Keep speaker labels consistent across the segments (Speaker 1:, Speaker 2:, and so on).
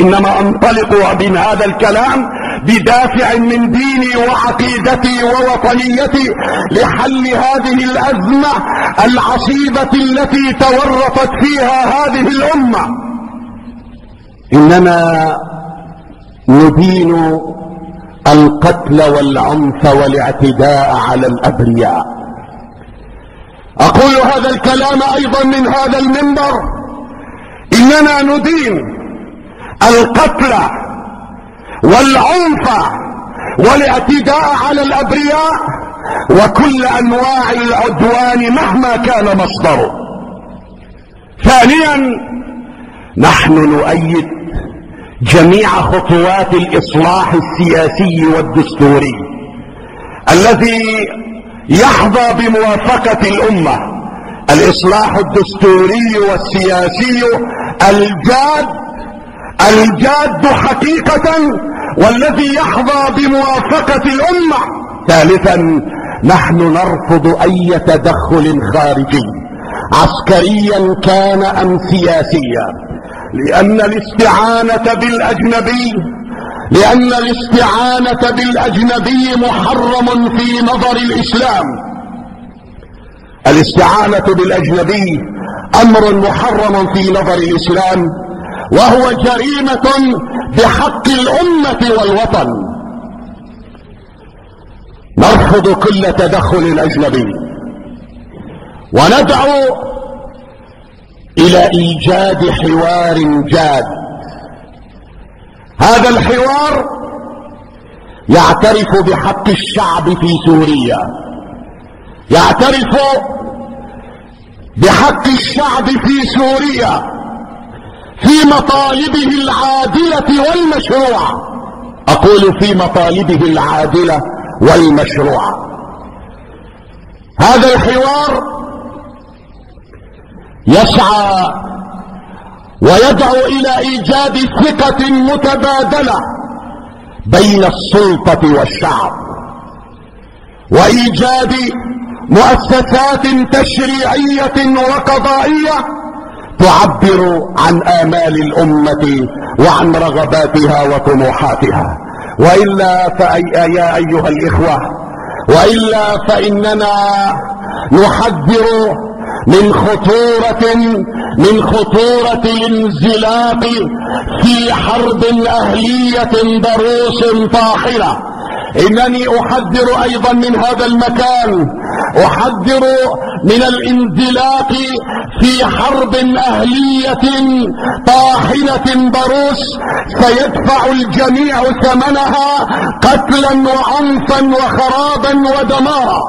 Speaker 1: إنما أنطلق من هذا الكلام بدافع من ديني وعقيدتي ووطنيتي لحل هذه الأزمة العصيبة التي تورطت فيها هذه الأمة. إننا ندين القتل والعنف والاعتداء على الأبرياء. أقول هذا الكلام أيضا من هذا المنبر، إننا ندين القتل والعنف والاعتداء على الأبرياء وكل أنواع العدوان مهما كان مصدره. ثانيا، نحن نؤيد جميع خطوات الإصلاح السياسي والدستوري الذي يحظى بموافقة الأمة، الإصلاح الدستوري والسياسي الجاد حقيقة والذي يحظى بموافقة الأمة. ثالثا، نحن نرفض أي تدخل خارجي عسكريا كان أم سياسيا، لأن الاستعانة بالأجنبي محرم في نظر الإسلام. الاستعانة بالأجنبي أمر محرم في نظر الإسلام، وهو جريمة بحق الأمة والوطن. نرفض كل تدخل أجنبي وندعو إلى إيجاد حوار جاد. هذا الحوار يعترف بحق الشعب في سوريا، يعترف بحق الشعب في سوريا في مطالبه العادلة والمشروعة. أقول في مطالبه العادلة والمشروعة. هذا الحوار يسعى ويدعو إلى إيجاد ثقة متبادلة بين السلطة والشعب، وإيجاد مؤسسات تشريعية وقضائية تعبر عن آمال الأمة وعن رغباتها وطموحاتها. وإلا يا أيها الإخوة، وإلا فإننا نحذر من خطورة الانزلاق في حرب أهلية ضروس طاحنة. إنني أحذر أيضا من هذا المكان، أحذر من الانزلاق في حرب أهلية طاحنة ضروس سيدفع الجميع ثمنها قتلا وعنفا وخرابا ودمارا.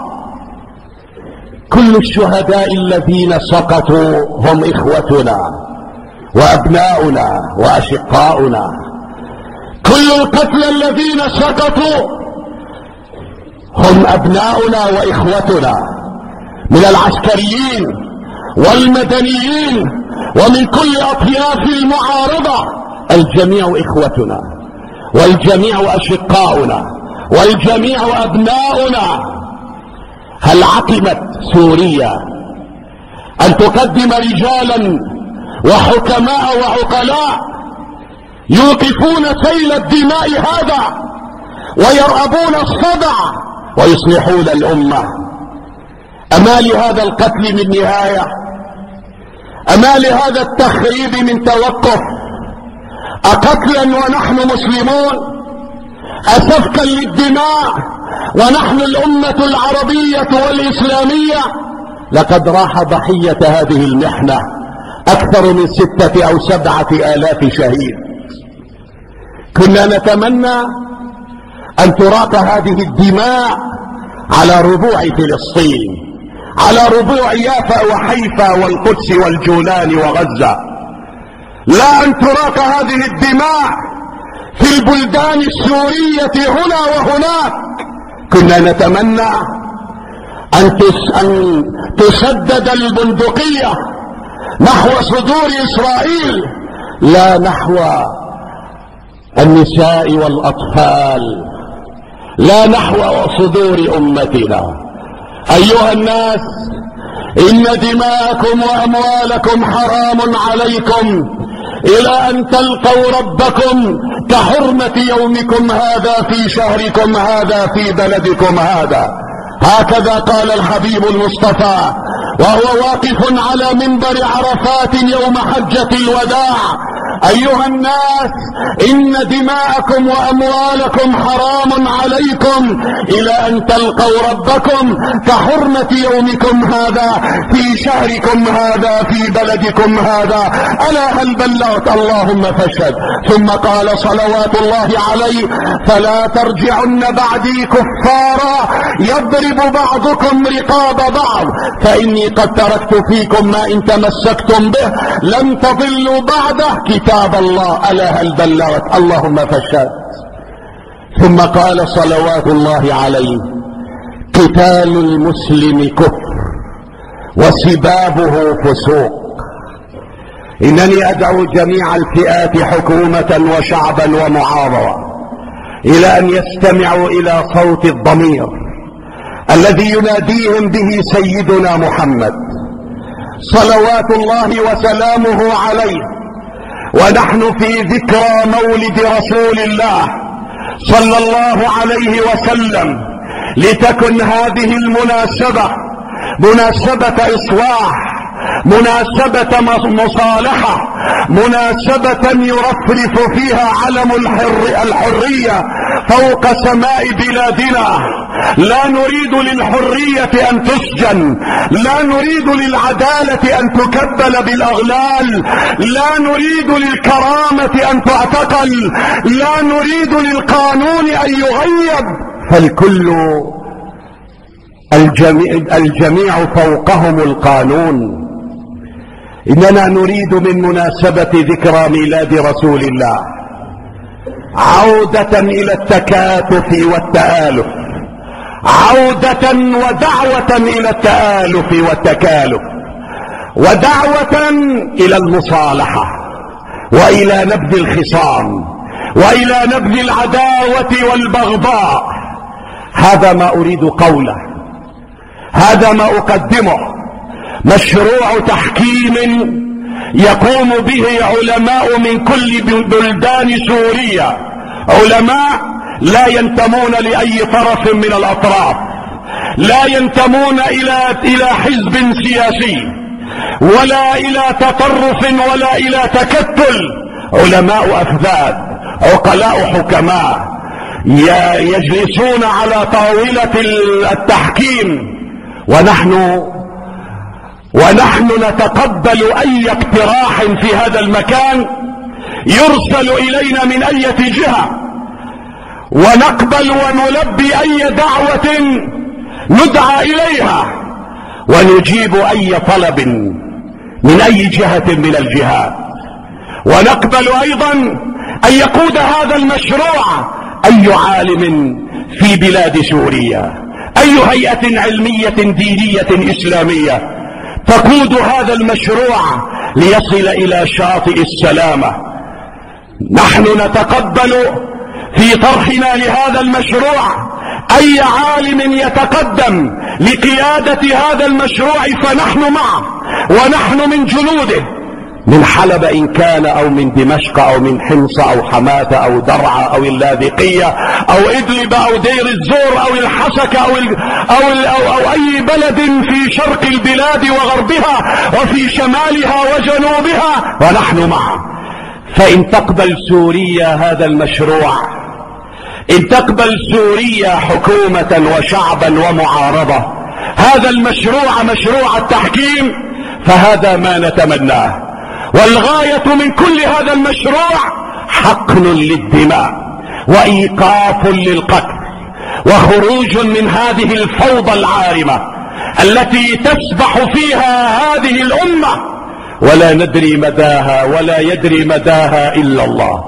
Speaker 1: كل الشهداء الذين سقطوا هم إخوتنا وأبناؤنا وأشقاؤنا. كل القتلى الذين سقطوا هم أبناؤنا وإخوتنا من العسكريين والمدنيين ومن كل أطياف المعارضة. الجميع إخوتنا والجميع أشقاؤنا والجميع أبناؤنا. هل عقمت سوريا أن تقدم رجالا وحكماء وعقلاء يوقفون سيل الدماء هذا ويرأبون الصدع ويصلحون الأمة؟ أما لهذا القتل من نهاية؟ أما لهذا التخريب من توقف؟ أقتلا ونحن مسلمون؟ أسفكا للدماء ونحن الأمة العربية والإسلامية؟ لقد راح ضحية هذه المحنة أكثر من 6 أو 7 آلاف شهيد. كنا نتمنى أن تراق هذه الدماء على ربوع فلسطين، على ربوع يافا وحيفا والقدس والجولان وغزة، لا أن تراق هذه الدماء في البلدان السورية هنا وهناك. كنا نتمنى أن تسدد البندقية نحو صدور إسرائيل لا نحو النساء والأطفال، لا نحو صدور أمتنا. أيها الناس، إن دماءكم وأموالكم حرام عليكم إلى أن تلقوا ربكم كحرمة يومكم هذا في شهركم هذا في بلدكم هذا. هكذا قال الحبيب المصطفى وهو واقف على منبر عرفات يوم حجة الوداع: أيها الناس، إن دماءكم وأموالكم حرام عليكم إلى أن تلقوا ربكم كحرمة يومكم هذا في شهركم هذا في بلدكم هذا. ألا هل بلغت؟ اللهم فاشهد. ثم قال صلوات الله عليه: فلا ترجعن بعدي كفارا يضرب بعضكم رقاب بعض، فإني قد تركت فيكم ما إن تمسكتم به لن تضلوا بعده كتاب الله. ألا هل بلغت؟ اللهم فاشهد. ثم قال صلوات الله عليه: قتال المسلم كفر وسبابه فسوق. إنني أدعو جميع الفئات حكومة وشعبا ومعارضة إلى أن يستمعوا إلى صوت الضمير الذي يناديهم به سيدنا محمد صلوات الله وسلامه عليه، ونحن في ذكرى مولد رسول الله صلى الله عليه وسلم، لتكن هذه المناسبة مناسبة إصلاح، مناسبة مصالحة، مناسبة يرفرف فيها علم الحرية فوق سماء بلادنا. لا نريد للحرية أن تسجن، لا نريد للعدالة أن تكبل بالأغلال، لا نريد للكرامة أن تعتقل، لا نريد للقانون أن يغيب، فالكل الجميع فوقهم القانون. إننا نريد من مناسبة ذكرى ميلاد رسول الله عودة إلى التكاتف والتآلف، عودة ودعوة إلى التآلف والتكالف، ودعوة إلى المصالحة وإلى نبذ الخصام وإلى نبذ العداوة والبغضاء. هذا ما أريد قوله، هذا ما أقدمه. مشروع تحكيم يقوم به علماء من كل بلدان سوريا، علماء لا ينتمون لأي طرف من الأطراف، لا ينتمون إلى حزب سياسي ولا إلى تطرف ولا إلى تكتل، علماء أفذاذ، عقلاء حكماء يجلسون على طاولة التحكيم، ونحن نتقبل أي اقتراح في هذا المكان يرسل إلينا من أي جهة، ونقبل ونلبي أي دعوة ندعى إليها، ونجيب أي طلب من أي جهة من الجهات، ونقبل أيضا أن يقود هذا المشروع أي عالم في بلاد سوريا، أي هيئة علمية دينية إسلامية تقود هذا المشروع ليصل إلى شاطئ السلامة. نحن نتقبل في طرحنا لهذا المشروع أي عالم يتقدم لقيادة هذا المشروع فنحن معه، ونحن من جنوده، من حلب إن كان، أو من دمشق، أو من حمص، أو حماة، أو درعا، أو اللاذقية، أو إدلب، أو دير الزور، أو الحسك، أو أي بلد في شرق البلاد وغربها وفي شمالها وجنوبها، ونحن معه. فإن تقبل سوريا هذا المشروع، إن تقبل سوريا حكومة وشعبا ومعارضة هذا المشروع، مشروع التحكيم، فهذا ما نتمناه. والغاية من كل هذا المشروع حقن للدماء وإيقاف للقتل وخروج من هذه الفوضى العارمة التي تسبح فيها هذه الأمة ولا ندري مداها ولا يدري مداها إلا الله.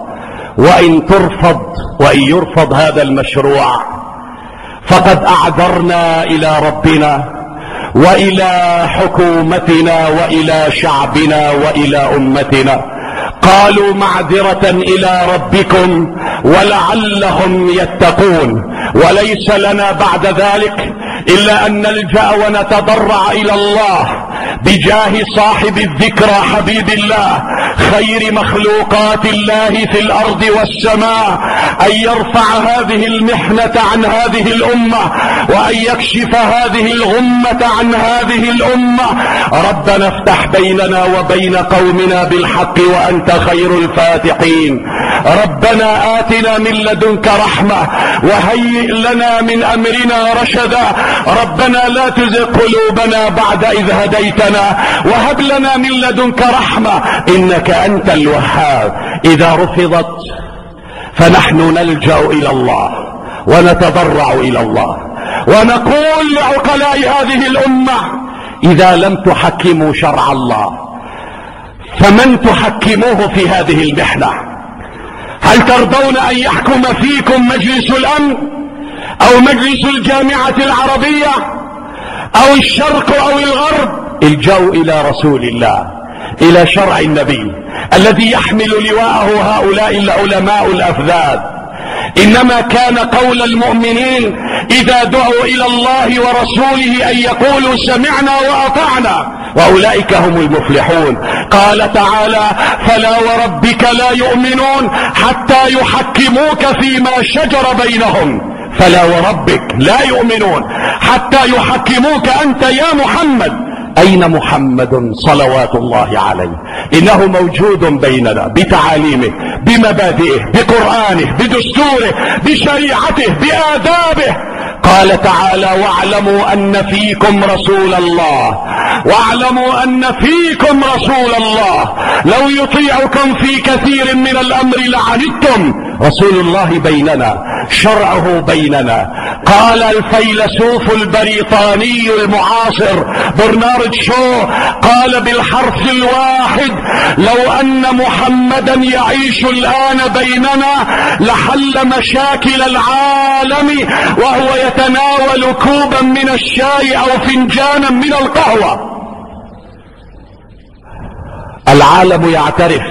Speaker 1: وإن يرفض هذا المشروع فقد أعذرنا إلى ربنا وإلى حكومتنا وإلى شعبنا وإلى أمتنا. قالوا معذرة إلى ربكم ولعلهم يتقون، وليس لنا بعد ذلك إلا أن نلجأ ونتضرع إلى الله بجاه صاحب الذكرى حبيب الله خير مخلوقات الله في الأرض والسماء أن يرفع هذه المحنة عن هذه الأمة وأن يكشف هذه الغمة عن هذه الأمة. ربنا افتح بيننا وبين قومنا بالحق وأنت خير الفاتحين. ربنا آتنا من لدنك رحمة وهيئ لنا من أمرنا رشدا. ربنا لا تزغ قلوبنا بعد إذ هديتنا وهب لنا من لدنك رحمة إنك أنت الوهاب. إذا رفضت فنحن نلجأ إلى الله ونتضرع إلى الله ونقول لعقلاء هذه الأمة إذا لم تحكموا شرع الله فمن تحكموه في هذه المحنة؟ هل ترضون أن يحكم فيكم مجلس الأمن أو مجلس الجامعة العربية أو الشرق أو الغرب؟ الجأوا إلى رسول الله، إلى شرع النبي الذي يحمل لواءه هؤلاء العلماء الأفذاذ. إنما كان قول المؤمنين إذا دعوا إلى الله ورسوله أن يقولوا سمعنا وأطعنا وأولئك هم المفلحون. قال تعالى فلا وربك لا يؤمنون حتى يحكموك فيما شجر بينهم. فلا وربك لا يؤمنون حتى يحكموك أنت يا محمد. أين محمد صلوات الله عليه؟ إنه موجود بيننا بتعاليمه بمبادئه بقرآنه بدستوره بشريعته بآدابه. قال تعالى واعلموا أن فيكم رسول الله واعلموا أن فيكم رسول الله لو يطيعكم في كثير من الأمر لعنتم. رسول الله بيننا شرعه بيننا. قال الفيلسوف البريطاني المعاصر برنارد شو قال بالحرف الواحد لو أن محمدا يعيش الآن بيننا لحل مشاكل العالم وهو يتناول كوبا من الشاي أو فنجانا من القهوة. العالم يعترف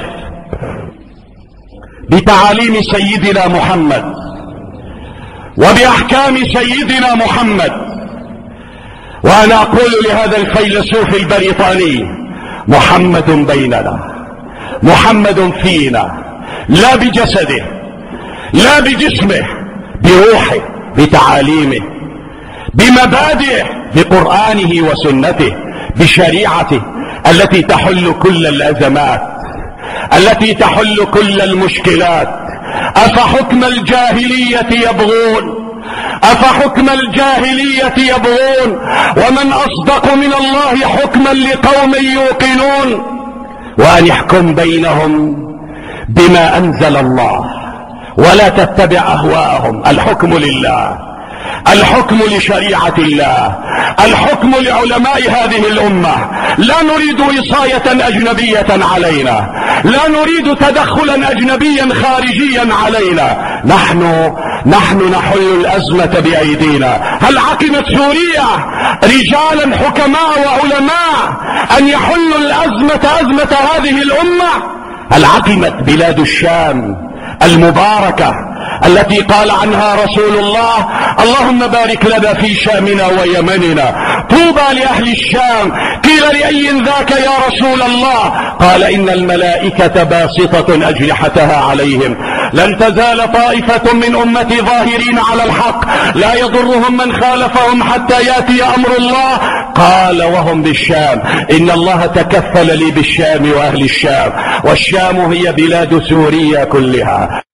Speaker 1: بتعاليم سيدنا محمد وبأحكام سيدنا محمد. وأنا أقول لهذا الفيلسوف البريطاني محمد بيننا، محمد فينا، لا بجسده لا بجسمه، بروحه بتعاليمه بمبادئه بقرآنه وسنته بشريعته التي تحل كل الأزمات التي تحل كل المشكلات. أفحكم الجاهلية يبغون أفحكم الجاهلية يبغون ومن أصدق من الله حكما لقوم يوقنون. وأن يحكم بينهم بما أنزل الله ولا تتبع أهواءهم. الحكم لله، الحكم لشريعة الله، الحكم لعلماء هذه الأمة. لا نريد وصاية أجنبية علينا، لا نريد تدخلا أجنبيا خارجيا علينا. نحن نحل الأزمة بأيدينا. هل عقمت سوريا رجالا حكماء وعلماء أن يحلوا أزمة هذه الأمة؟ هل عقمت بلاد الشام المباركة التي قال عنها رسول الله اللهم بارك لنا في شامنا ويمننا طوبى لأهل الشام؟ قيل لأي ذاك يا رسول الله؟ قال إن الملائكة باسطة أجنحتها عليهم لن تزال طائفة من أمتي ظاهرين على الحق لا يضرهم من خالفهم حتى يأتي أمر الله. قال وهم بالشام إن الله تكفل لي بالشام وأهل الشام والشام هي بلاد سوريا كلها.